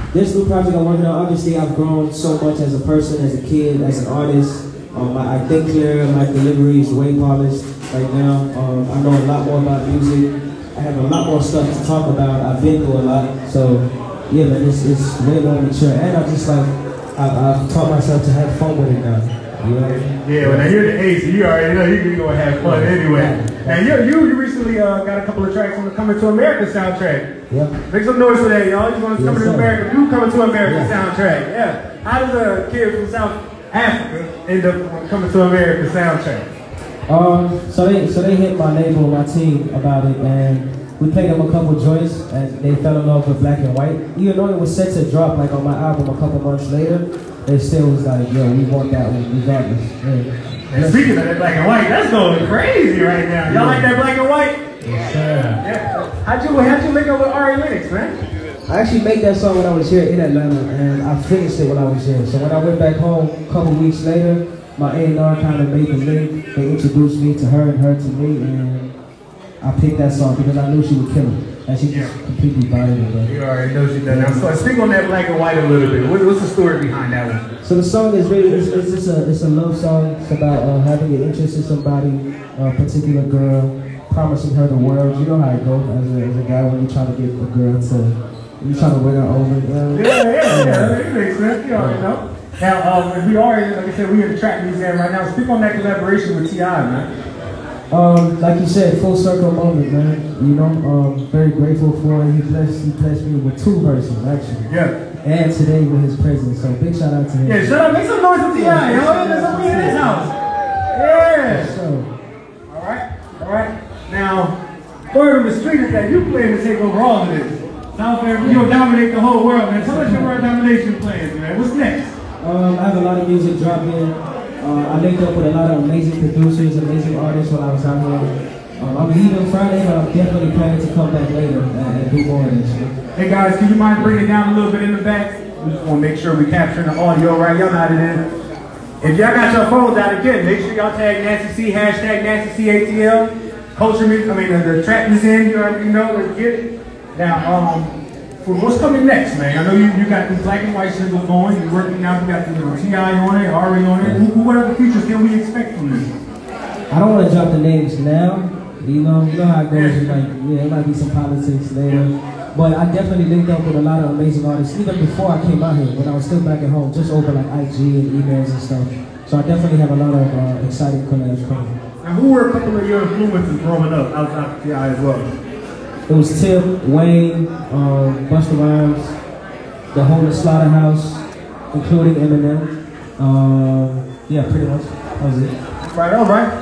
This new project I'm working on, obviously I've grown so much as a person, as a kid, as an artist. I think clearer, my delivery is way polished right now. I know a lot more about music. I have a lot more stuff to talk about. I've been through a lot. So yeah, man, it's way more mature. And I've taught myself to have fun with it now. You know? Yeah, when I hear the Ace, you already know you're going to have fun anyway. Now, you recently got a couple of tracks on the Coming to America soundtrack. Yeah. Make some noise for that, y'all. You're going to Coming to America. You Coming to America soundtrack. Yeah. How does a kid from South Africa end up Coming to America soundtrack? So they hit my label, my team about it, and we played them a couple joints, and they fell in love with Black and White. Even though it was set to drop like on my album a couple months later, they still was like, yo, we want that one regardless. Yeah. And speaking of that Black and White, that's going crazy right now. Y'all like that Black and White? Yes, sir. Yeah. How'd you link up with Ari Lennox, man? I actually made that song when I was here in Atlanta, and I finished it when I was here. So when I went back home a couple weeks later, my A&R kind of made the link. They introduced me to her and her to me, and I picked that song because I knew she would kill it. And she just completely bodied it. You already know she done. Now, so speak on that Black and White a little bit. What's the story behind that one? So the song is really, it's a love song. It's about having an interest in somebody, a particular girl, promising her the world. You know how it goes as a guy when you try to get a girl to, you try to win her over. Yeah. It makes sense. You already know. Now, we are, like I said, we in the track museum right now. Speak on that collaboration with T.I., man. Like you said, full circle moment, man. You know, very grateful for it. He blessed me with 2 verses, actually. Yeah. And today with his presence. So big shout out to him. Yeah, shout out. Make some noise for T.I. There's somebody in his house. Yeah. So. All right. Now, word on the street is that you plan to take over all of this. South Africa, you're gonna dominate the whole world, man. Tell us your world domination plans, man. What's next? I have a lot of music dropping. I linked up with a lot of amazing producers, amazing artists while I was out here. I'm leaving Friday, but I'm definitely planning to come back later and do more of this shit. Hey guys, can you mind bringing it down a little bit in the back? We just want to make sure we're capturing the audio right. Y'all know how it is. If y'all got your phones out again, make sure y'all tag Nasty C, hashtag Nasty CATL. Culture music, the trap is in, you already know, let's get it. Now, for what's coming next, man? I know you got the Black and White single going, you're working out, you got the T.I. on it, Ari on it. What other features can we expect from you? I don't want to drop the names now. You know how it goes. It might be some politics later. But I definitely linked up with a lot of amazing artists, even before I came out here, when I was still back at home, just over like IG and emails and stuff. So I definitely have a lot of exciting collabs coming. Now, who were a couple of your influences growing up outside of T.I. as well? It was Tip, Wayne, Busta Rhymes, the whole of Slaughterhouse, including Eminem. Yeah, pretty much. That was it. Right, all right.